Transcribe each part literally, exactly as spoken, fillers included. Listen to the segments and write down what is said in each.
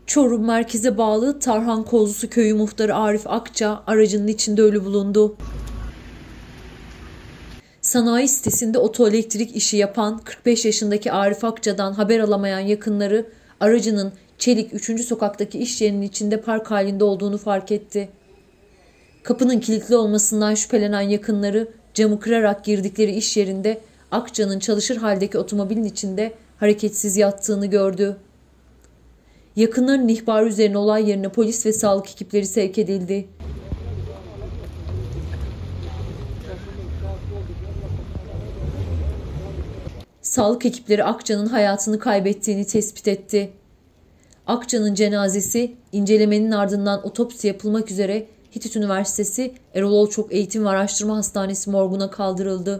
Çorum merkeze bağlı Tarhan Kozlusu Köyü muhtarı Arif Akça aracının içinde ölü bulundu. Sanayi sitesinde otoelektrik işi yapan kırk beş yaşındaki Arif Akça'dan haber alamayan yakınları aracının Çelik üçüncü sokaktaki iş yerinin içinde park halinde olduğunu fark etti. Kapının kilitli olmasından şüphelenen yakınları camı kırarak girdikleri iş yerinde Akça'nın çalışır haldeki otomobilin içinde hareketsiz yattığını gördü. Yakınların ihbarı üzerine olay yerine polis ve sağlık ekipleri sevk edildi. Sağlık ekipleri Akça'nın hayatını kaybettiğini tespit etti. Akça'nın cenazesi incelemenin ardından otopsi yapılmak üzere Hitit Üniversitesi Erol Olçok Eğitim ve Araştırma Hastanesi morguna kaldırıldı.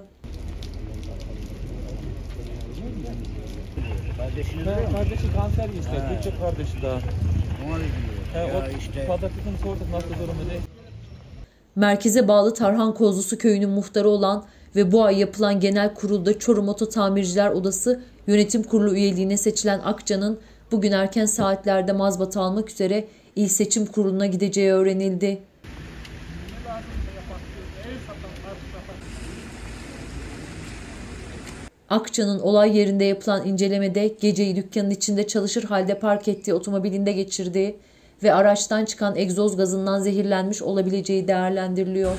Kardeşi kanser geçti. Küçük kardeşi daha. He, o işte. pazartesini sorduk nasıl durumu diye. Merkeze bağlı Tarhan Kozlusu Köyü'nün muhtarı olan ve bu ay yapılan genel kurulda Çorum Oto Tamirciler Odası Yönetim Kurulu üyeliğine seçilen Akça'nın bugün erken saatlerde mazbata almak üzere İl Seçim Kurulu'na gideceği öğrenildi. Akça'nın olay yerinde yapılan incelemede geceyi dükkanın içinde çalışır halde park ettiği otomobilinde geçirdiği ve araçtan çıkan egzoz gazından zehirlenmiş olabileceği değerlendiriliyor.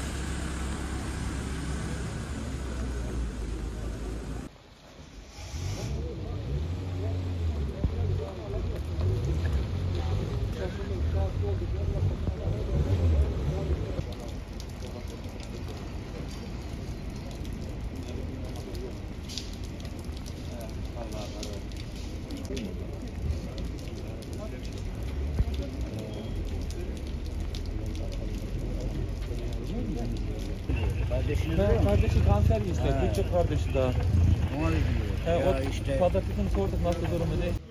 Kardeşiniz He, kardeşi kanser geçti. Küçük kardeşi daha. Ona ne diyor? He, Ya o işte. pazartesini sorduk nasıl durumu diye.